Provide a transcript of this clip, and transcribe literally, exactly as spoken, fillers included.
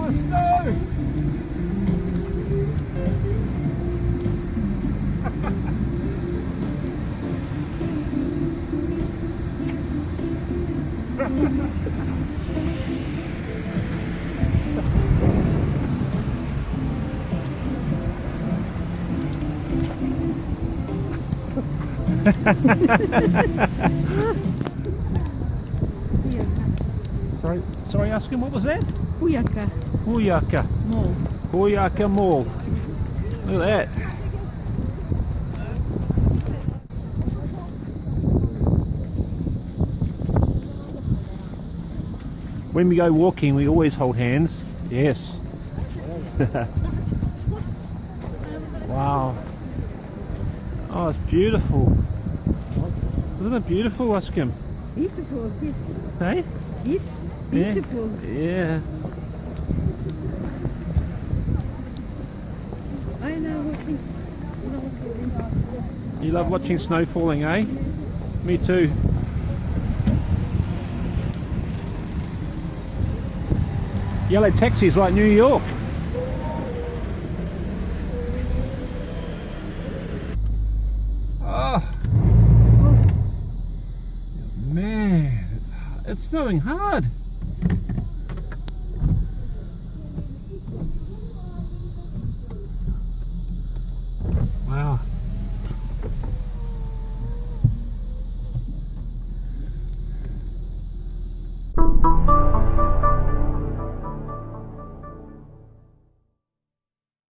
the snow! sorry, sorry, asking what was that? Bujaka. Bujaka. Mall. Bujaka Mall. Look at that. When we go walking, we always hold hands. Yes. Wow. Oh, it's beautiful. Isn't it beautiful, Akin? Beautiful, yes. Hey? Be beautiful. Yeah. yeah. I know watching snow falling. You love watching snow falling, eh? Me too. Yellow taxis like New York. Oh, man, it's, it's snowing hard.